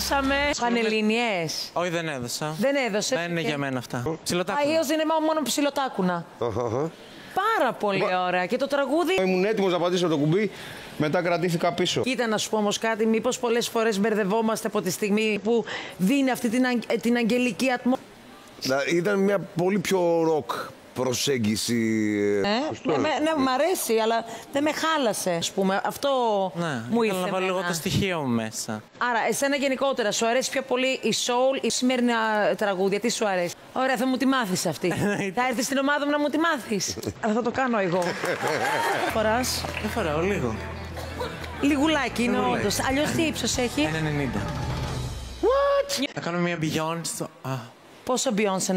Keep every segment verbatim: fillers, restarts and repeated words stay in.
Περάσαμε. Πανελληνιές. Όχι, δεν έδωσα. Δεν έδωσε. Δεν είναι για μένα αυτά. Ψιλοτάκουνα. Αλλιώς είναι μόνο ψιλοτάκουνα. Πάρα πολύ ωραία. Και το τραγούδι. Ήμουν έτοιμος να πατήσω το κουμπί, μετά κρατήθηκα πίσω. Κοίτα να σου πω όμως κάτι, μήπως πολλές φορές μπερδευόμαστε από τη στιγμή που δίνει αυτή την, αγ... την αγγελική ατμόσφαιρα. Ήταν μια πολύ πιο ροκ προσέγγιση. Ε, ναι, με, ναι, μ' αρέσει, αλλά δεν με χάλασε, ας πούμε. Αυτό ναι, μου ήρθε. Ήθελα να βάλω λίγο το στοιχείο μου μέσα. Άρα, εσένα γενικότερα, σου αρέσει πιο πολύ η soul, η σημερινά τραγούδια, τι σου αρέσει? Ωραία, θα μου τη μάθεις αυτή. Θα έρθεις στην ομάδα μου να μου τη μάθεις. Αλλά θα το κάνω εγώ. Φοράς? Δεν φοράω, λίγο. Λιγουλάκι είναι όντως. Αλλιώς τι ύψος έχει? ένα ενενήντα. What? Θα κάνω μια Beyoncé στο... Πόσο Beyoncé?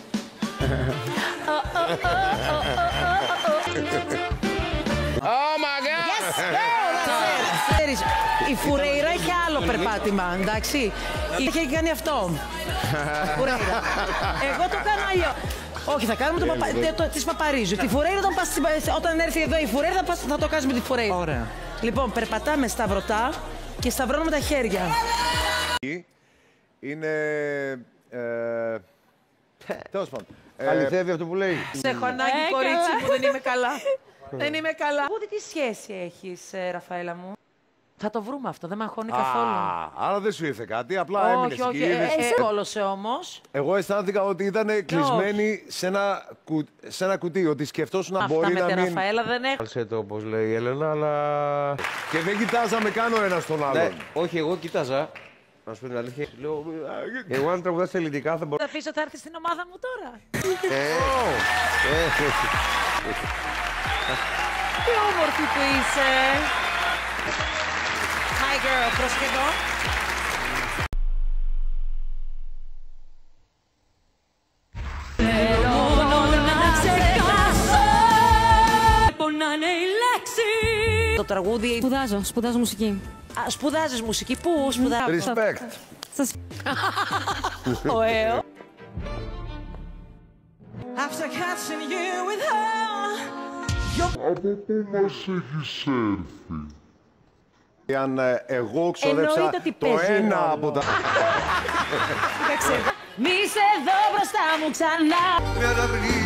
Oh my God! Yes! Η Φουρέιρα έχει άλλο περπάτημα, εντάξει. Είχε κάνει αυτό. Φουρέιρα. Εγώ το κάνω αλλιώς. Όχι, θα κάνουμε το παπα... το... της Παπαρίζου. Τη Φουρέιρα όταν, πας... όταν έρθει εδώ η Φουρέιρα θα, πας... θα το κάνουμε τη Φουρέιρα. Ωραία. Λοιπόν, περπατάμε σταυρωτά και σταυρώνουμε τα χέρια. Είναι... Ε... Τέλος πάντων. Αληθεύει αυτό που λέει. Σε έχω ανάγκη, κορίτσι μου, δεν είμαι καλά. Δεν είμαι καλά. Ούτε τι σχέση έχεις, Ραφαέλα μου? Θα το βρούμε αυτό, δεν με αγχώνει καθόλου. Α, άρα δεν σου ήρθε κάτι, απλά έμεινες όχι, εκεί. όχι, εσύ κόλωσε όμως. Εγώ αισθάνθηκα ότι ήταν κλεισμένη σε ένα, κου... σε ένα κουτί, ότι σκεφτόσουν να μπορεί να μην... Αυτά με τη Ραφαέλα δεν έχω. Άλσε το, όπως λέει η Έλενα, αλλά... Και δεν κοιτάζαμε καν ο ένας τον άλλον. Ναι, όχι, εγώ κοίταζα. Να σου πω την αλήθεια. Λέω, εγώ αν τραγουδάς ελληνικά θα μπορώ... Θα αφήσω, θα έρθει στην ομάδα μου τώρα. Τι όμορφη που είσαι. Hi girl, πρόσεχε εδώ. Το τραγούδι... Σπουδάζω, σπουδάζω μουσική. Α, σπουδάζεις μουσική, πού σπουδάζεις? Respect. Σας... Ωραίο. Από πού μας έχεις έρθει? Αν ε, εγώ ξόδεψα το ένα ρόλο. από τα... Μη σε δω μπροστά μου ξανά.